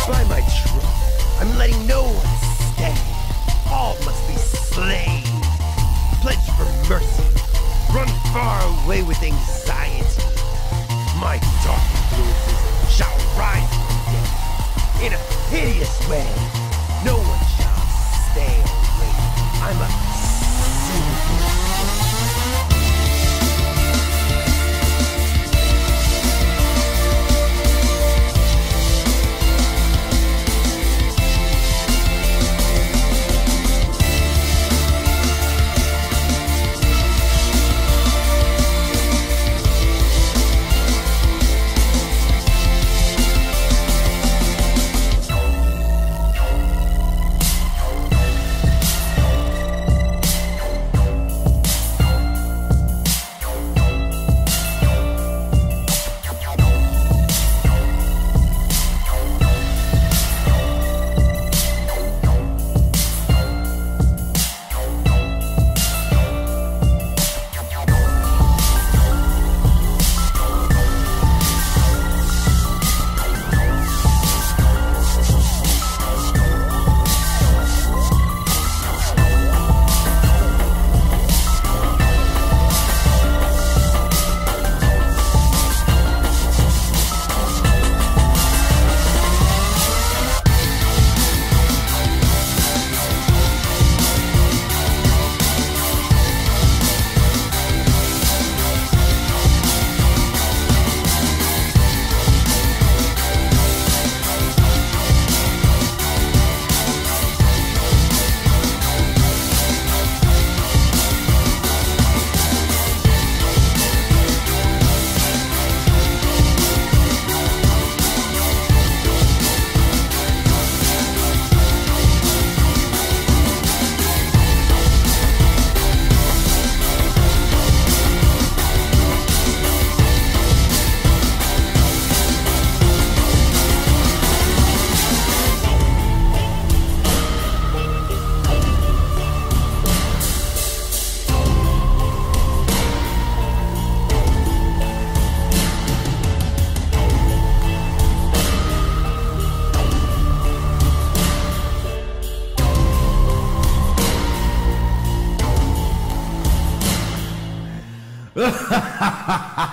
By my troth, I'm letting no one stay. All must be slain. Pledge for mercy. Run far away with anxiety. My dark influences shall rise from the dead in a hideous way. No one shall stay away. I'm a sinful. Ha ha ha ha!